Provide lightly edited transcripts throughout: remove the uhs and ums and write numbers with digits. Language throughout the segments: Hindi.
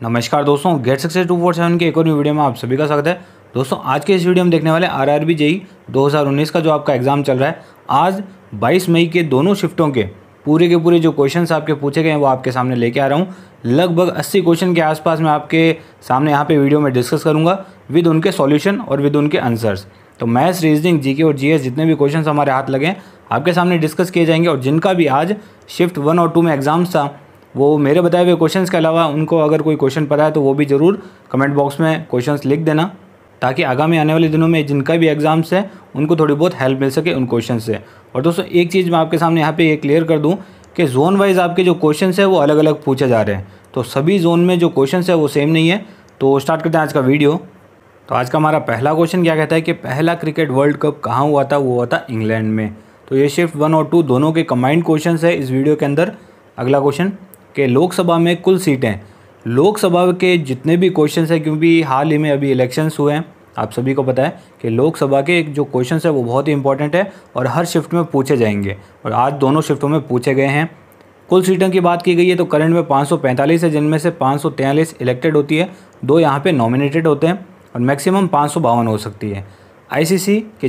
नमस्कार दोस्तों, गेट सक्सेस 247 के एक और वीडियो में आप सभी का स्वागत है। दोस्तों आज के इस वीडियो में देखने वाले आरआरबी जेईई 2019 का जो आपका एग्ज़ाम चल रहा है। आज 22 मई के दोनों शिफ्टों के पूरे जो क्वेश्चंस आपके पूछे गए हैं वो आपके सामने लेके आ रहा हूँ। लगभग 80 क्वेश्चन के आसपास मैं आपके सामने यहाँ पे वीडियो में डिस्कस करूँगा विद उनके सॉल्यूशन और विद उनके आंसर्स। तो मैथ्स, रीजनिंग, जीके और जीएस जितने भी क्वेश्चन हमारे हाथ लगे आपके सामने डिस्कस किए जाएंगे। और जिनका भी आज शिफ्ट 1 और 2 में एग्ज़ाम्स था वो मेरे बताए हुए क्वेश्चंस के अलावा उनको अगर कोई क्वेश्चन पता है तो वो भी ज़रूर कमेंट बॉक्स में क्वेश्चंस लिख देना, ताकि आगामी आने वाले दिनों में जिनका भी एग्ज़ाम्स है उनको थोड़ी बहुत हेल्प मिल सके उन क्वेश्चन से। और दोस्तों एक चीज़ मैं आपके सामने यहाँ पे ये क्लियर कर दूँ कि जोन वाइज आपके जो क्वेश्चन है वो अलग अलग पूछे जा रहे हैं, तो सभी जोन में जो क्वेश्चन है वो सेम नहीं है। तो स्टार्ट करते हैं आज का वीडियो। तो आज का हमारा पहला क्वेश्चन क्या कहता है कि पहला क्रिकेट वर्ल्ड कप कहाँ हुआ था? वो हुआ था इंग्लैंड में। तो ये शिफ्ट 1 और 2 दोनों के कंबाइंड क्वेश्चन है इस वीडियो के अंदर। अगला क्वेश्चन कि लोकसभा में कुल सीटें, लोकसभा के जितने भी क्वेश्चंस हैं, क्योंकि हाल ही में अभी इलेक्शंस हुए हैं, आप सभी को पता है कि लोकसभा के जो क्वेश्चंस है वो बहुत ही इंपॉर्टेंट है और हर शिफ्ट में पूछे जाएंगे और आज दोनों शिफ्टों में पूछे गए हैं। कुल सीटों की बात की गई है तो करंट में 545 है, जिनमें से 543 इलेक्टेड होती है, 2 यहाँ पे नॉमिनेटेड होते हैं और मैक्सिमम 552 हो सकती है। आईसीसी के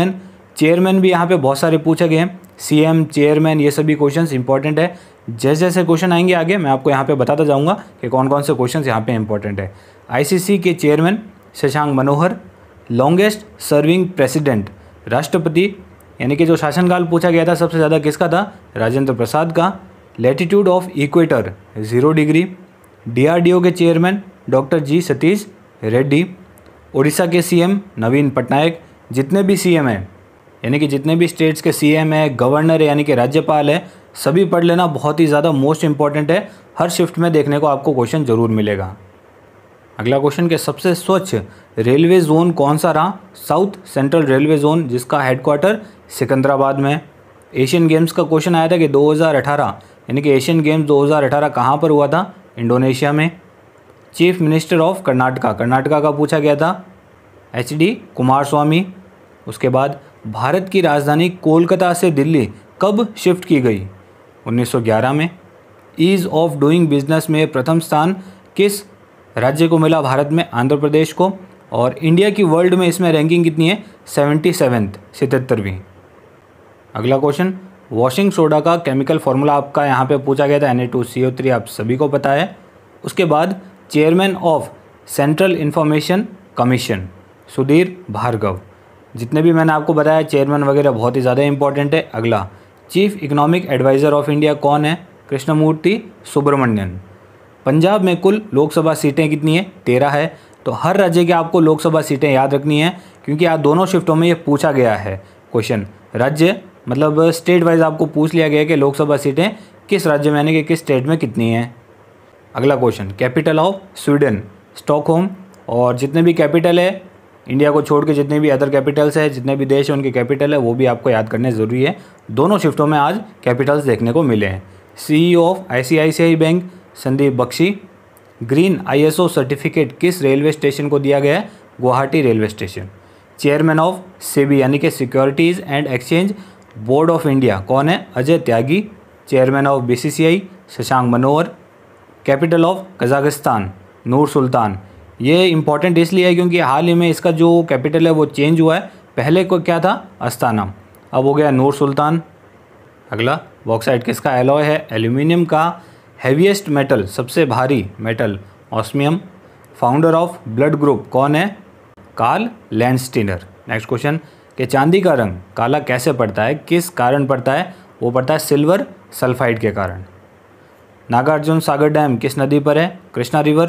चेयरमैन भी यहाँ पे बहुत सारे पूछे गए हैं। सीएम, चेयरमैन, ये सभी क्वेश्चंस इंपॉर्टेंट है। जैसे जैसे क्वेश्चन आएंगे आगे मैं आपको यहाँ पे बताता जाऊँगा कि कौन कौन से क्वेश्चंस यहाँ पे इंपॉर्टेंट है। आईसीसी के chairman Shashank Manohar. Longest serving president, राष्ट्रपति यानी कि जो शासनकाल पूछा गया था सबसे ज़्यादा किसका था? राजेंद्र प्रसाद का। लैटिट्यूड ऑफ इक्वेटर 0 डिग्री। डीआरडीओ के chairman doctor G Satish Reddy. Orissa के सीएम नवीन पटनायक। जितने भी सीएम हैं यानी कि जितने भी स्टेट्स के सीएम है, गवर्नर है यानी कि राज्यपाल है, सभी पढ़ लेना, बहुत ही ज़्यादा मोस्ट इंपॉर्टेंट है। हर शिफ्ट में देखने को आपको क्वेश्चन ज़रूर मिलेगा। अगला क्वेश्चन के सबसे स्वच्छ रेलवे जोन कौन सा रहा? साउथ सेंट्रल रेलवे जोन, जिसका हेडक्वार्टर सिकंदराबाद में। एशियन गेम्स का क्वेश्चन आया था कि 2018 यानी कि एशियन गेम्स 2018 कहाँ पर हुआ था? इंडोनेशिया में। चीफ मिनिस्टर ऑफ कर्नाटका का पूछा गया था HD कुमारस्वामी। उसके बाद भारत की राजधानी कोलकाता से दिल्ली कब शिफ्ट की गई? 1911 में। ईज़ ऑफ डूइंग बिजनेस में प्रथम स्थान किस राज्य को मिला भारत में? आंध्र प्रदेश को। और इंडिया की वर्ल्ड में इसमें रैंकिंग कितनी है? 77वीं। अगला क्वेश्चन, वॉशिंग सोडा का केमिकल फार्मूला आपका यहाँ पे पूछा गया था Na2CO3, आप सभी को पता है। उसके बाद chairman of central information commission Sudhir Bhargava. जितने भी मैंने आपको बताया चेयरमैन वगैरह बहुत ही ज़्यादा इंपॉर्टेंट है। अगला, chief economic adviser of India कौन है? कृष्णमूर्ति सुब्रमण्यन। पंजाब में कुल लोकसभा सीटें कितनी है? 13 है। तो हर राज्य के आपको लोकसभा सीटें याद रखनी है, क्योंकि आज दोनों शिफ्टों में ये पूछा गया है क्वेश्चन। राज्य मतलब स्टेट वाइज आपको पूछ लिया गया है कि लोकसभा सीटें किस राज्य में यानी कि किस स्टेट में कितनी हैं। अगला question, capital of Sweden Stockholm. और जितने भी कैपिटल है इंडिया को छोड़ के, जितने भी अदर कैपिटल्स है, जितने भी देश हैं उनके कैपिटल है वो भी आपको याद करने ज़रूरी है। दोनों शिफ्टों में आज कैपिटल्स देखने को मिले हैं। CEO of ICICI bank Sandeep Bakhshi. Green ISO certificate किस रेलवे स्टेशन को दिया गया है? Guwahati railway station. Chairman of SEBI यानी कि securities and exchange board of India कौन है? Ajay Tyagi. Chairman of BCCI Shashank Manohar. Capital of Kazakhstan Nur Sultan. ये इंपॉर्टेंट इसलिए है क्योंकि हाल ही में इसका जो कैपिटल है वो चेंज हुआ है। पहले को क्या था? अस्ताना, अब हो गया नूर सुल्तान। अगला, बॉक्साइट किसका एलॉय है? एल्यूमिनियम का। हैवीएस्ट मेटल, सबसे भारी metal, osmium. Founder of blood group कौन है? Karl Landsteiner. नेक्स्ट क्वेश्चन कि चांदी का रंग काला कैसे पड़ता है? किस कारण पड़ता है? वो पड़ता है सिल्वर सल्फाइड के कारण। नागार्जुन सागर डैम किस नदी पर है? Krishna river.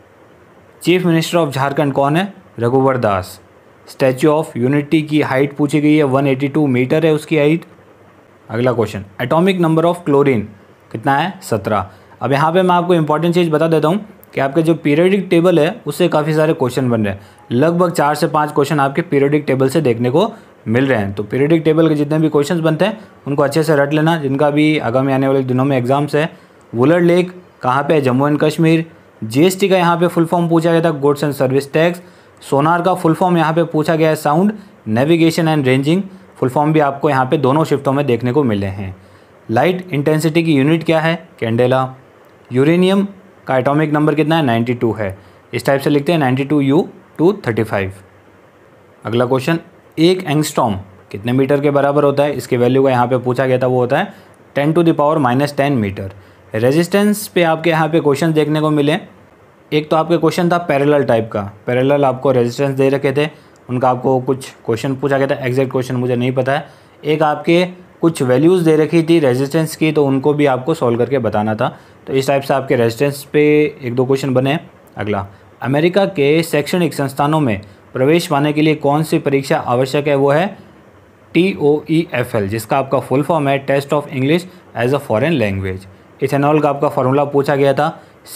Chief minister of Jharkhand कौन है? Raghubar Das. Statue of unity की हाइट पूछी गई है, 182 मीटर है उसकी हाइट। अगला question, atomic number of chlorine कितना है? 17। अब यहाँ पे मैं आपको इंपॉर्टेंट चीज़ बता देता हूँ कि आपके जो पीरियोडिक टेबल है उससे काफ़ी सारे क्वेश्चन बन रहे हैं। लगभग 4 से 5 क्वेश्चन आपके पीरियोडिक टेबल से देखने को मिल रहे हैं। तो पीरियोडिक टेबल के जितने भी क्वेश्चन बनते हैं उनको अच्छे से रट लेना, जिनका भी आगामी आने वाले दिनों में एग्जाम्स है। वुलर लेक कहाँ पे है? जम्मू एंड कश्मीर। GST का यहाँ पे फुल फॉर्म पूछा गया था, goods and service tax. Sonar का फुल फॉर्म यहाँ पे पूछा गया है, sound navigation and ranging. Full form भी आपको यहाँ पे दोनों शिफ्टों में देखने को मिले हैं। लाइट इंटेंसिटी की यूनिट क्या है? कैंडेला। यूरेनियम का एटॉमिक नंबर कितना है, 92 है। इस टाइप से लिखते हैं 92U235। अगला क्वेश्चन, एक एंगस्ट्रॉम कितने मीटर के बराबर होता है, इसके वैल्यू का यहाँ पे पूछा गया था, वो होता है 10⁻⁻10 मीटर। रेजिस्टेंस पे आपके यहाँ पे क्वेश्चन देखने को मिले। एक तो आपके क्वेश्चन था पैरेलल टाइप का, पैरेलल आपको रेजिस्टेंस दे रखे थे, उनका आपको कुछ क्वेश्चन पूछा गया था, एग्जैक्ट क्वेश्चन मुझे नहीं पता है। एक आपके कुछ वैल्यूज़ दे रखी थी रेजिस्टेंस की, तो उनको भी आपको सॉल्व करके बताना था। तो इस टाइप से आपके रेजिस्टेंस पे 1-2 क्वेश्चन बने। अगला, अमेरिका के शैक्षणिक संस्थानों में प्रवेश पाने के लिए कौन सी परीक्षा आवश्यक है, वो है TOEFL, जिसका आपका फुल फॉर्म है test of English as a foreign language. Ethanol का आपका फार्मूला पूछा गया था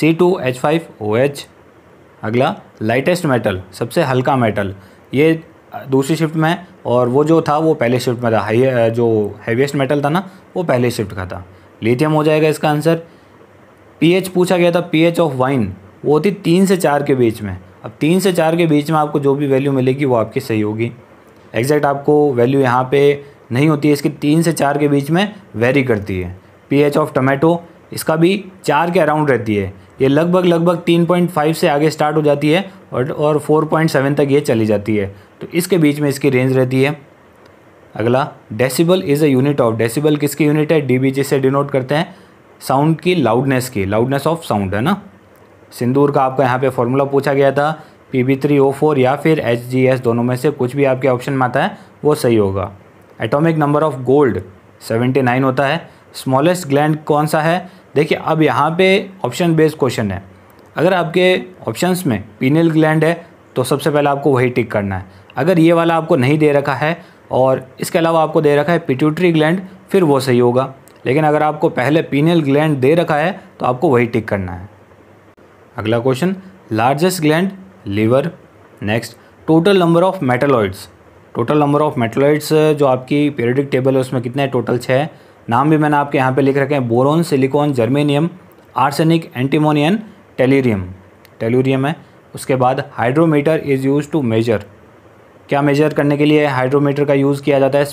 C2H5OH। अगला, लाइटेस्ट मेटल, सबसे हल्का मेटल, ये दूसरी शिफ्ट में है और वो जो था वो पहले शिफ्ट में था। जो हैवीएस्ट मेटल था ना, वो पहले शिफ्ट का था। लिथियम हो जाएगा इसका आंसर। pH पूछा गया था, pH ऑफ वाइन वो होती 3 से 4 के बीच में। अब 3 से 4 के बीच में आपको जो भी वैल्यू मिलेगी वो आपकी सही होगी। एग्जैक्ट आपको वैल्यू यहाँ पे नहीं होती है इसकी, 3 से 4 के बीच में वेरी करती है। pH ऑफ टमाटो, इसका भी 4 के अराउंड रहती है, ये लगभग 3.5 से आगे स्टार्ट हो जाती है और 4.7 तक ये चली जाती है, तो इसके बीच में इसकी रेंज रहती है। अगला, decibel is a unit of, decibel किसकी यूनिट है, डीबी, जिससे डिनोट करते हैं साउंड की लाउडनेस की, लाउडनेस ऑफ साउंड है ना। सिंदूर का आपका यहाँ पे फॉर्मूला पूछा गया था Pb3O4 या फिर HGS, दोनों में से कुछ भी आपके ऑप्शन में आता है वो सही होगा। एटॉमिक नंबर ऑफ गोल्ड 79 होता है। स्मॉलेस्ट ग्लैंड कौन सा है, देखिए अब यहाँ पे ऑप्शन बेस्ड क्वेश्चन है। अगर आपके ऑप्शंस में पीनियल ग्लैंड है तो सबसे पहले आपको वही टिक करना है। अगर ये वाला आपको नहीं दे रखा है और इसके अलावा आपको दे रखा है पिट्यूटरी ग्लैंड, फिर वो सही होगा। लेकिन अगर आपको पहले पीनियल ग्लैंड दे रखा है तो आपको वही टिक करना है। अगला question, largest gland liver. Next, total number of metalloids, total number of metalloids जो आपकी पीरियोडिक टेबल है उसमें कितने, टोटल 6। नाम भी मैंने आपके यहाँ पे लिख रखे हैं, boron, silicon, germanium, arsenic, antimony and tellurium, tellurium है। उसके बाद hydrometer is use to measure, क्या मेजर करने के लिए हाइड्रोमीटर का यूज़ किया जाता है,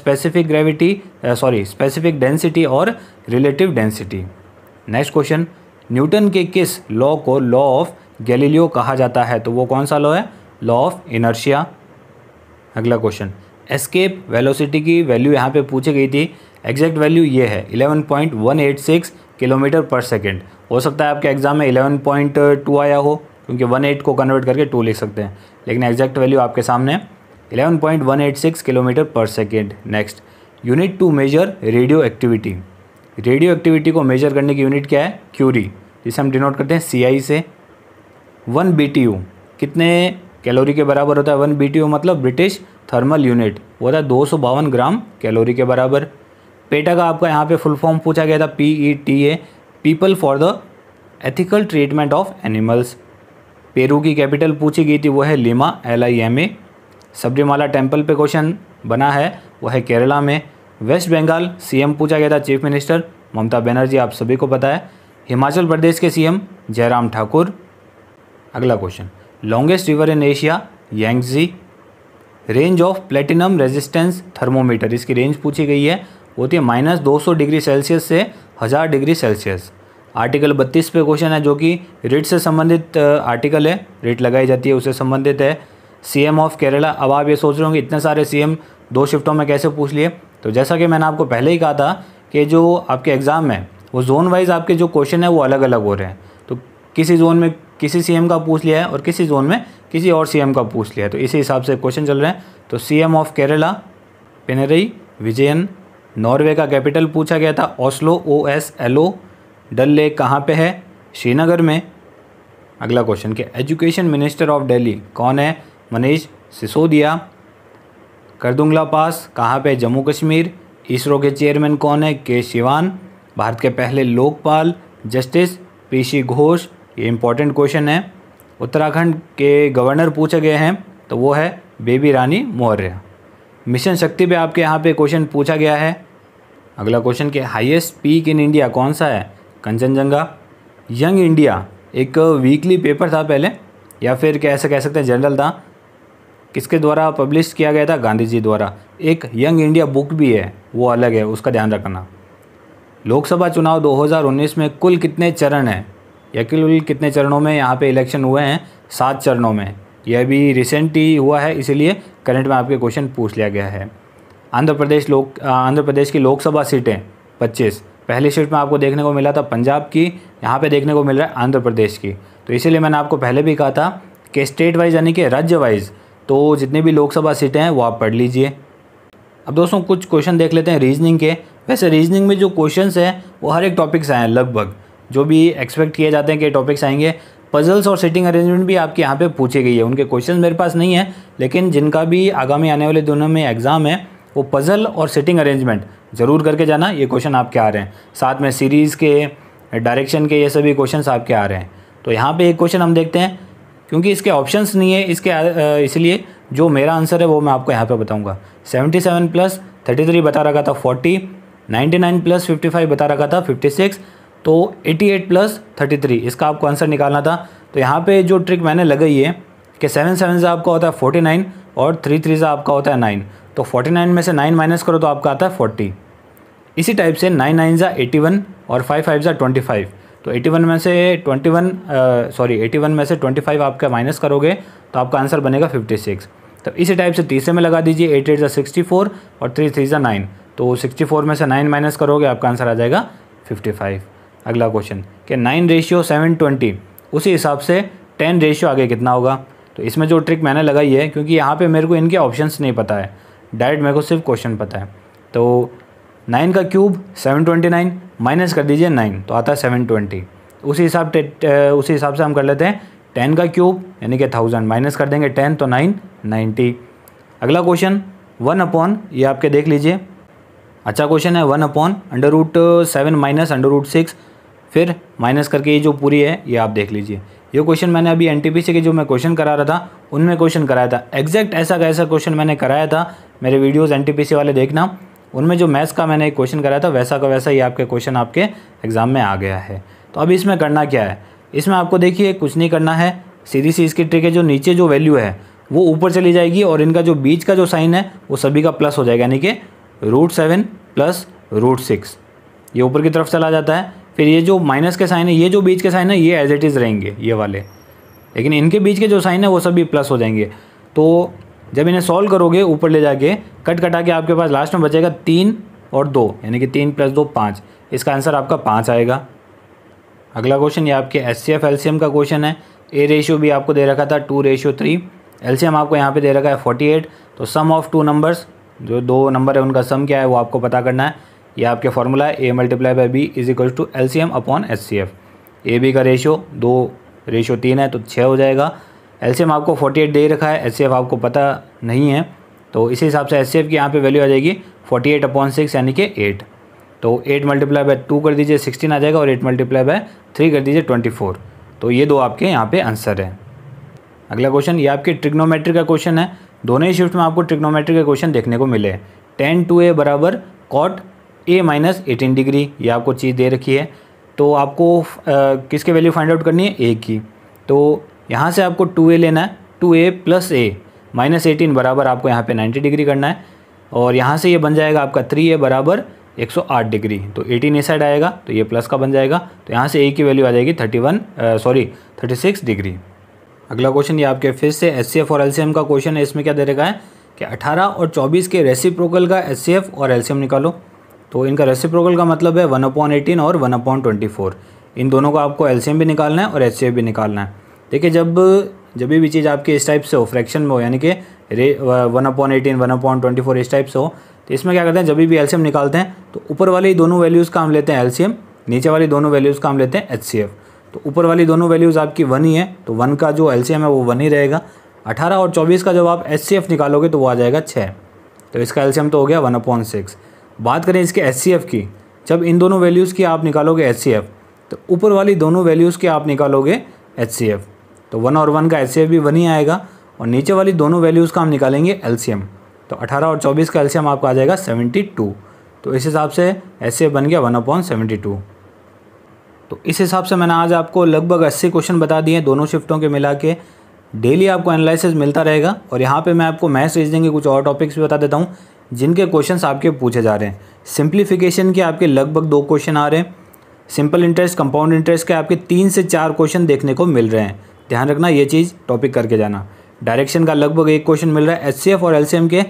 स्पेसिफिक डेंसिटी और relative density. Next question, Newton के किस लॉ को लॉ ऑफ गैलीलियो कहा जाता है, तो वो कौन सा लॉ है, लॉ ऑफ इनर्शिया। अगला क्वेश्चन, एस्केप वेलोसिटी की वैल्यू यहाँ पे पूछी गई थी, एग्जैक्ट वैल्यू ये है 11.186 किलोमीटर पर सेकेंड। हो सकता है आपके एग्जाम में 11.2 आया हो, क्योंकि 18 को कन्वर्ट करके 2 लिख सकते हैं, लेकिन एग्जैक्ट वैल्यू आपके सामने 11.186 किलोमीटर पर second. Next, unit to measure radioactivity, radioactivity को मेजर करने की यूनिट क्या है, क्यूरी, जिसे हम डिनोट करते हैं CI से। 1 BTU कितने कैलोरी के बराबर होता है, 1 BTU मतलब ब्रिटिश थर्मल यूनिट, वो होता है 252 ग्राम कैलोरी के बराबर। पेटा का आपका यहाँ पे फुल फॉर्म पूछा गया था, PETA, people for the ethical treatment of animals. Peru की कैपिटल पूछी गई थी, वो है लिमा, LIMA। सबरीमाला टेम्पल पे क्वेश्चन बना है, वो है केरला में। वेस्ट बंगाल CM पूछा गया था, चीफ मिनिस्टर ममता बनर्जी, आप सभी को पता है। हिमाचल प्रदेश के CM जयराम ठाकुर। अगला question, longest river in Asia, Yangtze. Range of platinum resistance thermometer, इसकी रेंज पूछी गई है, होती है -200 डिग्री सेल्सियस से 1000 डिग्री सेल्सियस। आर्टिकल 32 पे क्वेश्चन है, जो कि रिट से संबंधित आर्टिकल है, रिट लगाई जाती है उससे संबंधित है। CM ऑफ केरला, अब आप ये सोच रहे होंगे इतने सारे CM 2 शिफ्टों में कैसे पूछ लिए, तो जैसा कि मैंने आपको पहले ही कहा था कि जो आपके एग्ज़ाम है वो जोन वाइज आपके जो क्वेश्चन है वो अलग अलग हो रहे हैं। तो किसी जोन में किसी CM का पूछ लिया है और किसी जोन में किसी और CM का पूछ लिया है, तो इसी हिसाब से क्वेश्चन चल रहे हैं। तो CM of Kerala Pinarayi Vijayan. Norway का कैपिटल पूछा गया था, ओस्लो, OSLO। डल लेक कहाँ पे है, श्रीनगर में। अगला क्वेश्चन के एजुकेशन मिनिस्टर ऑफ दिल्ली कौन है, मनीष सिसोदिया। करदुंगला पास कहाँ पे, जम्मू कश्मीर। इसरो के चेयरमैन कौन है, के शिवान। भारत के पहले लोकपाल जस्टिस PC घोष, ये इंपॉर्टेंट क्वेश्चन है। उत्तराखंड के गवर्नर पूछे गए हैं, तो वो है बेबी रानी मौर्य। मिशन शक्ति पे आपके यहाँ पे क्वेश्चन पूछा गया है। अगला क्वेश्चन के हाईएस्ट पीक इन इंडिया कौन सा है, कंचनजंगा। यंग इंडिया एक वीकली पेपर था पहले, या फिर कैसे कह सकते हैं जनरल था, किसके द्वारा पब्लिश किया गया था, गांधी जी द्वारा। एक यंग इंडिया बुक भी है, वो अलग है, उसका ध्यान रखना। लोकसभा चुनाव 2019 में कुल कितने चरण हैं, या कुल कितने चरणों में यहाँ पे इलेक्शन हुए हैं? 7 चरणों में। यह भी रिसेंट ही हुआ है, इसीलिए करंट में आपके क्वेश्चन पूछ लिया गया है। आंध्र प्रदेश की लोकसभा सीटें 25। पहली शिफ्ट में आपको देखने को मिला था पंजाब की, यहाँ पे देखने को मिल रहा है आंध्र प्रदेश की। तो इसीलिए मैंने आपको पहले भी कहा था कि स्टेट वाइज यानी कि राज्य वाइज तो जितनी भी लोकसभा सीटें हैं वो आप पढ़ लीजिए। अब दोस्तों कुछ क्वेश्चन देख लेते हैं रीजनिंग के। वैसे रीजनिंग में जो क्वेश्चंस हैं वो हर एक टॉपिक से आए हैं लगभग, जो भी एक्सपेक्ट किए जाते हैं कि टॉपिक्स आएंगे। पजल्स और सिटिंग अरेंजमेंट भी आपके यहाँ पे पूछे गई है, उनके क्वेश्चन मेरे पास नहीं है, लेकिन जिनका भी आगामी आने वाले दिनों में एग्ज़ाम है वो पजल और सिटिंग अरेंजमेंट ज़रूर करके जाना, ये क्वेश्चन आपके आ रहे हैं। साथ में सीरीज़ के, डायरेक्शन के, ये सभी क्वेश्चन आपके आ रहे हैं। तो यहाँ पे एक क्वेश्चन हम देखते हैं, क्योंकि इसके ऑप्शंस नहीं है इसलिए जो मेरा आंसर है वो मैं आपको यहाँ पे बताऊँगा। 77 + 33 बता रखा था 40, 99 + 55 बता रखा था 56, तो 88 + 33 इसका आपको आंसर निकालना था। तो यहाँ पे जो ट्रिक मैंने लगाई है कि 7 7 से आपका होता है 49 और 3 3 से आपका होता है 9, तो 49 में से 9 माइनस करो तो आपका आता है 40। इसी टाइप से 9 9 ज़ा 81 और 5 5 ज़ा 25, तो 81 में से 25 आपका माइनस करोगे तो आपका आंसर बनेगा 56। तो इसी टाइप से तीसरे में लगा दीजिए 8 8 ज़ा 64 और 3 3 ज़ा 9, तो 64 में से 9 माइनस करोगे आपका आंसर आ जाएगा 55। अगला क्वेश्चन कि 9:720 उसी हिसाब से 10 आगे कितना होगा? तो इसमें जो ट्रिक मैंने लगाई है, क्योंकि यहाँ पे मेरे को इनके ऑप्शंस नहीं पता है, डायरेक्ट मेरे को सिर्फ क्वेश्चन पता है। तो 9 का क्यूब 729 माइनस कर दीजिए 9 तो आता है 720। उसी हिसाब से हम कर लेते हैं 10 का क्यूब यानी कि 1000 माइनस कर देंगे 10 तो 9 90। अगला क्वेश्चन 1/, ये आपके देख लीजिए, अच्छा क्वेश्चन है। 1/√7 माइनस √6, फिर माइनस करके ये जो पूरी है ये आप देख लीजिए। ये क्वेश्चन मैंने अभी एनटीपीसी के जो मैं क्वेश्चन करा रहा था उनमें क्वेश्चन कराया था, एग्जैक्ट ऐसा कैसा क्वेश्चन मैंने कराया था। मेरे वीडियोस एनटीपीसी वाले देखना, उनमें जो मैथ्स का मैंने एक क्वेश्चन कराया था वैसा का वैसा ही आपके क्वेश्चन आपके एग्जाम में आ गया है। तो अब इसमें करना क्या है? इसमें आपको देखिए कुछ नहीं करना है, सीधी सी इसकी ट्रिक है, जो नीचे जो वैल्यू है वो ऊपर चली जाएगी और इनका जो बीच का जो साइन है वो सभी का प्लस हो जाएगा, यानी कि √7 + √6 ये ऊपर की तरफ चला जाता है। फिर ये जो माइनस के साइन है, ये जो बीच के साइन है ये एज इट इज़ रहेंगे ये वाले, लेकिन इनके बीच के जो साइन है वो सभी प्लस हो जाएंगे। तो जब इन्हें सॉल्व करोगे ऊपर ले जाके कट कटा के आपके पास लास्ट में बचेगा 3 और 2, यानी कि 3 + 2 5, इसका आंसर आपका 5 आएगा। अगला क्वेश्चन ये आपके HCF LCM का क्वेश्चन है। A रेशियो भी आपको दे रखा था 2:3, LCM आपको यहाँ पे दे रखा है 48। तो सम ऑफ 2 नंबर्स, जो 2 नंबर है उनका सम क्या है वो आपको पता करना है। ये आपके फॉर्मूला है A × B = LCM/HCF। AB का रेशियो 2:3 है तो 6 हो जाएगा। LCM आपको 48 दे रखा है, HCF आपको पता नहीं है, तो इसी हिसाब से HCF की यहाँ पे वैल्यू आ जाएगी 48/6 यानी कि 8। तो 8 × 2 कर दीजिए 16 आ जाएगा और 8 × 3 कर दीजिए 24। तो ये दो आपके यहाँ पे आंसर है। अगला क्वेश्चन ये आपके ट्रिग्नोमेट्री का क्वेश्चन है। दोनों ही शिफ्ट में आपको ट्रिग्नोमेट्री के क्वेश्चन देखने को मिले। tan 2a = cot a - 18 degree, ये आपको चीज़ दे रखी है। तो आपको किसके वैल्यू फाइंड आउट करनी है? a की। तो यहाँ से आपको 2a लेना है, 2a + a - 18 बराबर आपको यहाँ पे 90 डिग्री करना है, और यहाँ से ये बन जाएगा आपका 3a = 108 डिग्री। तो 18 इस साइड आएगा तो ये प्लस का बन जाएगा, तो यहाँ से a की वैल्यू आ जाएगी 36 डिग्री। अगला क्वेश्चन ये आपके फिर से HCF और LCM का क्वेश्चन है। इसमें क्या दे रखा है कि 18 और 24 के रेसिप्रोकल का HCF और LCM निकालो। तो इनका रेसिप्रोकल का मतलब है 1/18 और 1/24। इन दोनों का आपको LCM भी निकालना है और HCF भी निकालना है। देखिए जब भी चीज़ आपकी इस टाइप से हो, फ्रैक्शन में हो, यानी कि 1/18 1/24 इस टाइप से हो, तो इसमें क्या करते हैं जब भी LCM निकालते हैं तो ऊपर वाली दोनों वैल्यूज़ का हम लेते हैं LCM, नीचे वाली दोनों वैल्यूज़ का हम लेते हैं HCF। तो ऊपर वाली दोनों वैल्यूज़ आपकी 1 ही है, तो 1 का जो LCM है वो 1 ही रहेगा। 18 और 24 का जब आप HCF निकालोगे तो वो आ जाएगा 6, तो इसका LCM तो हो गया 1/6। बात करें इसके HCF की, जब इन दोनों वैल्यूज़ की आप निकालोगे HCF तो ऊपर वाली दोनों वैल्यूज़ की आप निकालोगे HCF, तो 1 और 1 का HCF भी 1 ही आएगा, और नीचे वाली दोनों वैल्यूज़ का हम निकालेंगे LCM। तो 18 और 24 का LCM आपका आ जाएगा 72। तो इस हिसाब से HCF बन गया 1/72। तो इस हिसाब से मैंने आज आपको लगभग 80 क्वेश्चन बता दिए दोनों शिफ्टों के मिला के। डेली आपको एनालिसिस मिलता रहेगा, और यहाँ पे मैं आपको मैथ्स रीजनिंग के कुछ और टॉपिक्स भी बता देता हूँ जिनके क्वेश्चंस आपके पूछे जा रहे हैं। सिंप्लीफिकेशन के आपके लगभग 2 क्वेश्चन आ रहे हैं, सिंपल इंटरेस्ट, कंपाउंड इंटरेस्ट के आपके 3 से 4 क्वेश्चन देखने को मिल रहे हैं। ध्यान रखना ये चीज़ टॉपिक करके जाना। डायरेक्शन का लगभग 1 क्वेश्चन मिल रहा है। एचसीएफ और एलसीएम के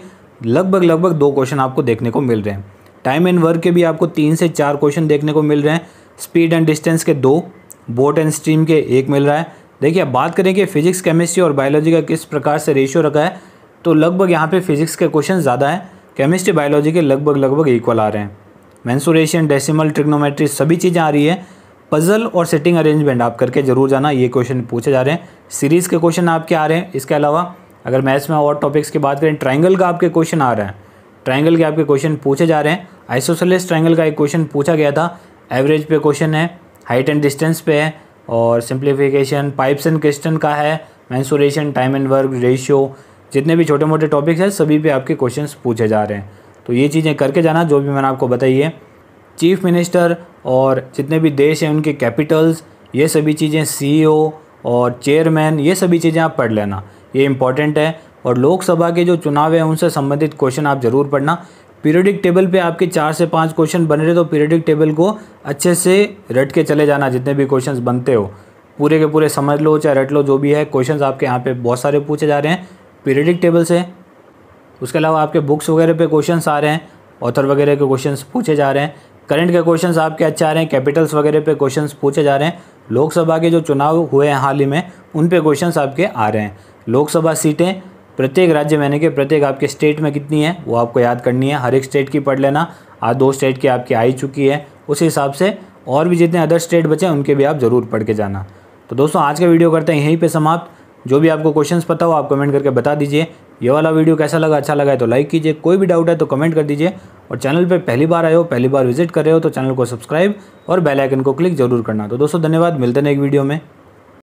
लगभग 2 क्वेश्चन आपको देखने को मिल रहे हैं। टाइम एंड वर्क के भी आपको 3 से 4 क्वेश्चन देखने को मिल रहे हैं। स्पीड एंड डिस्टेंस के 2, बोट एंड स्ट्रीम के 1 मिल रहा है। देखिए, अब बात करें कि फिजिक्स, केमिस्ट्री और बायोलॉजी का किस प्रकार से रेशियो रखा है, तो लगभग यहाँ पे फिजिक्स के क्वेश्चन ज़्यादा है, केमिस्ट्री बायोलॉजी के लगभग इक्वल आ रहे हैं। मेंसुरेशन, डेसिमल, ट्रिग्नोमेट्री सभी चीज़ें आ रही है। पजल और सेटिंग अरेंजमेंट आप करके जरूर जाना, ये क्वेश्चन पूछे जा रहे हैं। सीरीज़ के क्वेश्चन आपके आ रहे हैं। इसके अलावा अगर मैथ्स में और टॉपिक्स की बात करें, ट्राइंगल का आपके क्वेश्चन आ रहा है, ट्राइंगल के आपके क्वेश्चन पूछे जा रहे हैं। आइसोसेलेस ट्राइंगल का एक क्वेश्चन पूछा गया था, एवरेज पे क्वेश्चन है, हाइट एंड डिस्टेंस पे है, और सिंप्लीफिकेशन, पाइप्स एंड क्रिस्टन का है, mensuration, time and work, ratio, जितने भी छोटे मोटे टॉपिक्स हैं सभी पे आपके क्वेश्चंस पूछे जा रहे हैं। तो ये चीज़ें करके जाना जो भी मैंने आपको बताई है। चीफ मिनिस्टर और जितने भी देश हैं उनके कैपिटल्स, ये सभी चीज़ें, सीईओ और चेयरमैन, ये सभी चीज़ें आप पढ़ लेना, ये इंपॉर्टेंट है। और लोकसभा के जो चुनाव हैं उनसे संबंधित क्वेश्चन आप ज़रूर पढ़ना। पीरियडिक टेबल पे आपके 4 से 5 क्वेश्चन बन रहे, तो पीरियडिक टेबल को अच्छे से रट के चले जाना। जितने भी क्वेश्चंस बनते हो पूरे के पूरे समझ लो, चाहे रट लो, जो भी है। क्वेश्चंस आपके यहाँ पे बहुत सारे पूछे जा रहे हैं पीरियडिक टेबल से। उसके अलावा आपके बुक्स वगैरह पे क्वेश्चंस आ रहे हैं, ऑथर वगैरह के क्वेश्चंस पूछे जा रहे हैं। करंट के क्वेश्चंस आपके अच्छे आ रहे हैं, कैपिटल्स वगैरह पे क्वेश्चंस पूछे जा रहे हैं। लोकसभा के जो चुनाव हुए हैं हाल ही में, उन पे क्वेश्चंस आपके आ रहे हैं। लोकसभा सीटें प्रत्येक राज्य में, यानी कि प्रत्येक आपके स्टेट में कितनी है वो आपको याद करनी है। हर एक स्टेट की पढ़ लेना। आज 2 स्टेट की आपकी आई चुकी है, उस हिसाब से और भी जितने अदर स्टेट बचे हैं उनके भी आप ज़रूर पढ़ के जाना। तो दोस्तों, आज का वीडियो करते हैं यहीं पे समाप्त। जो भी आपको क्वेश्चंस पता हो आप कमेंट करके बता दीजिए। ये वाला वीडियो कैसा लगा, अच्छा लगा है तो लाइक कीजिए, कोई भी डाउट है तो कमेंट कर दीजिए। और चैनल पे पहली बार आए हो, पहली बार विजिट कर रहे हो, तो चैनल को सब्सक्राइब और बेल आइकन को क्लिक जरूर करना। तो दोस्तों धन्यवाद, मिलते हैं एक वीडियो में।